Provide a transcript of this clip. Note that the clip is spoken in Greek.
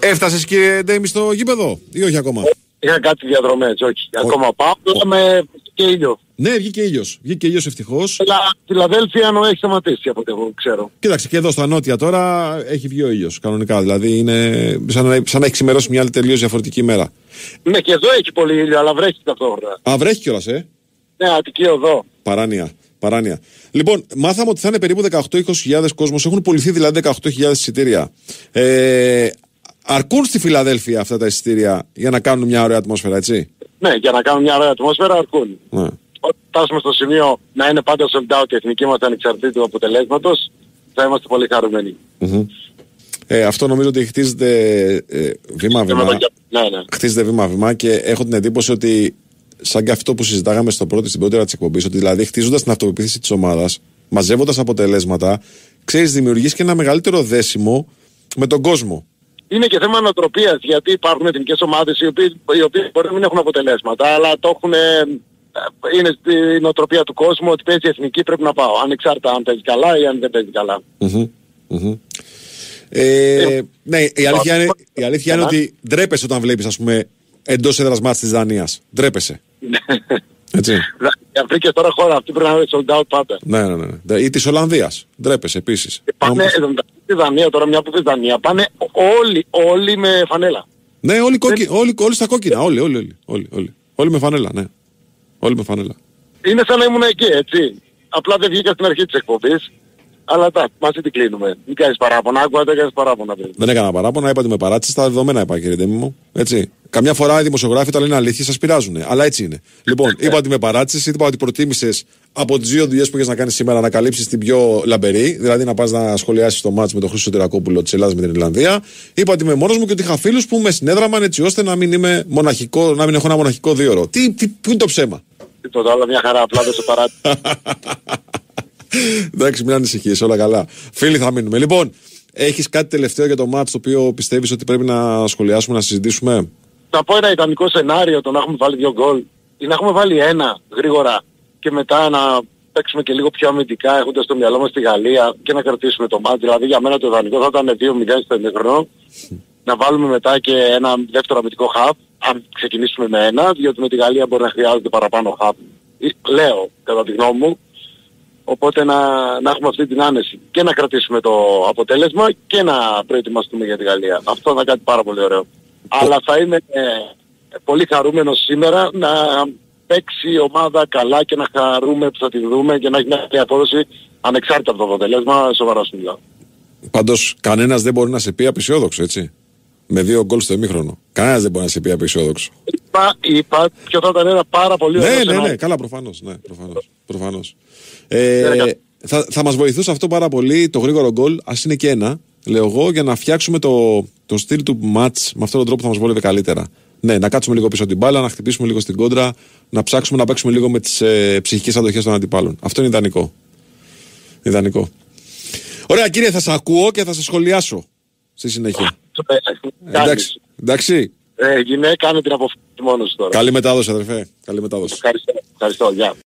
Έφτασες κύριε Ντέιμι στο γήπεδο ή όχι ακόμα? Είχα κάτι διαδρομές, όχι. Ακόμα πάω, με και ήλιο. Ναι, βγήκε ήλιος ευτυχώς. Αλλά Φιλαδέλφια έχει σταματήσει από ό,τι εγώ ξέρω. Κοίταξε και εδώ στα νότια τώρα έχει βγει ο ήλιος κανονικά. Δηλαδή είναι σαν να έχει ξημερώσει μια άλλη τελείως διαφορετική ημέρα. Ναι, και εδώ έχει πολύ ήλιο, αλλά βρέχει ταυτόχρονα. Α, βρέχει κιόλας, Ναι, Αττική οδό. Παράνοια. Λοιπόν, μάθαμε ότι θα είναι περίπου 18-20 κόσμος. Έχουν πουληθεί δηλαδή 18.000 εισιτήρια. Αρκούν στη Φιλαδέλφια αυτά τα εισιτήρια για να κάνουν μια ωραία ατμόσφαιρα, έτσι? Ναι, για να κάνουν μια ωραία ατμόσφαιρα αρκούν. Ναι. Όταν φτάσουμε στο σημείο να είναι πάντα sold out η εθνική μας ανεξαρτήτου αποτελέσματος, θα είμαστε πολύ χαρούμενοι. Αυτό νομίζω ότι χτίζεται βήμα-βήμα. Ναι. Χτίζεται βήμα-βήμα και έχω την εντύπωση ότι σαν και αυτό που συζητάγαμε στην πρώτη ώρα της εκπομπής, ότι δηλαδή χτίζοντας την αυτοπεποίθηση της ομάδας, μαζεύοντας αποτελέσματα, ξέρεις, δημιουργείς και ένα μεγαλύτερο δέσιμο με τον κόσμο. Είναι και θέμα νοοτροπίας, γιατί υπάρχουν εθνικές ομάδες οι οποίες μπορεί να μην έχουν αποτελέσματα, αλλά το έχουν, είναι στη νοοτροπία του κόσμου ότι παίζει εθνική, πρέπει να πάω, ανεξάρτητα αν παίζει καλά ή αν δεν παίζει καλά. Ναι, η αλήθεια είναι ότι ντρέπεσαι όταν βλέπεις, ας πούμε, εντός έδρας μάτς της Δανίας. Ντρέπεσαι. Έτσι. Βρήκες τώρα χώρα, αυτή πρέπει να είναι sold out πάντα. Ναι. Ή της Ολλανδίας. Ντρέπεσαι επίσης. Πάνε στη Δανία τώρα, μια που πεις Δανία, πάνε όλοι με φανέλα. Ναι, όλοι στα κόκκινα. Όλοι με φανέλα, ναι. Όλοι με φανέλα. Είναι σαν να ήμουν εκεί, έτσι. Απλά δεν βγήκα στην αρχή της εκπομπής. Αλλά μαζί την κλείνουμε. Μην κάνεις παράπονα, άκουγα δεν κάνεις παράπονα. Δεν έκανα παράπονα, είπα ότι με παράτησε, τα δεδομένα είπα κύριε Ντέμι μου. Έτσι. Καμιά φορά οι δημοσιογράφοι όταν λένε αλήθεια σας πειράζουν. Αλλά έτσι είναι. Λοιπόν, είπα ότι με παράτησες, είπα ότι προτίμησες από τις δύο δουλειές που έχεις να κάνεις σήμερα να καλύψεις την πιο λαμπερή, δηλαδή να πας να σχολιάσεις το μάτς με τον Χρήστο Σωτηρακόπουλο της Ελλάδας με την Ιρλανδία. Είπα ότι είμαι μόνος μου και ότι είχα φίλους που με συνέδραμαν έτσι ώστε να μην είμαι μοναχικό, να μην έχω ένα μοναχικό δίωρο. Πού είναι το ψέμα? Τίποτα άλλο, μια χαρά, απλά δεν σε παράτησε. Εντάξει, μην ανησυχείς, όλα καλά. Φίλοι θα μείνουμε. Λοιπόν, έχεις κάτι τελευταίο για το μάτς το οποίο πιστεύεις ότι πρέπει να σχολιάσουμε, να συζητήσουμε? Θα πω ένα ιδανικό σενάριο, το να έχουμε βάλει 2 γκολ ή να έχουμε βάλει ένα γρήγορα και μετά να παίξουμε και λίγο πιο αμυντικά έχοντας στο μυαλό μας τη Γαλλία και να κρατήσουμε το μάτς. Δηλαδή για μένα το ιδανικό θα ήταν 2-0 στο ημίχρονο, να βάλουμε μετά και ένα δεύτερο αμυντικό χαφ, αν ξεκινήσουμε με ένα, διότι με τη Γαλλία μπορεί να χρειάζεται παραπάνω χαφ. Λέω, κατά τη γνώμη μου. Οπότε να έχουμε αυτή την άνεση και να κρατήσουμε το αποτέλεσμα και να προετοιμαστούμε για τη Γαλλία. Αυτό θα είναι κάτι πάρα πολύ ωραίο. Αλλά θα είμαι πολύ χαρούμενος σήμερα να παίξει η ομάδα καλά και να χαρούμε που θα τη δούμε και να έχει μια απόδοση ανεξάρτητα από το αποτέλεσμα. Σοβαρά σου μιλάω. Πάντως κανένας δεν μπορεί να σε πει απεσιόδοξο, έτσι. Με 2 γκολ στο ημίχρονο. Κανένας δεν μπορεί να σε πει απεσιόδοξο. Είπα ποιο θα ήταν ένα πάρα πολύ ωραίο. Ναι, καλά, προφανώς. Θα μας βοηθούσε αυτό πάρα πολύ το γρήγορο γκολ, ας είναι και ένα, λέω εγώ, για να φτιάξουμε το στυλ του μάτς με αυτόν τον τρόπο που θα μας βόλευε καλύτερα. Ναι, να κάτσουμε λίγο πίσω από την μπάλα, να χτυπήσουμε λίγο στην κόντρα, να ψάξουμε να παίξουμε λίγο με τις ψυχικές αντοχές των αντιπάλων. Αυτό είναι ιδανικό. Ωραία κύριε, θα σας ακούω και θα σας σχολιάσω στη συνέχεια. Εντάξει. Γυναίκα, κάνε την αποφάση μόνος τώρα. Καλή μετάδοση αδερφέ. Καλή μετάδοση. Ευχαριστώ. Γεια.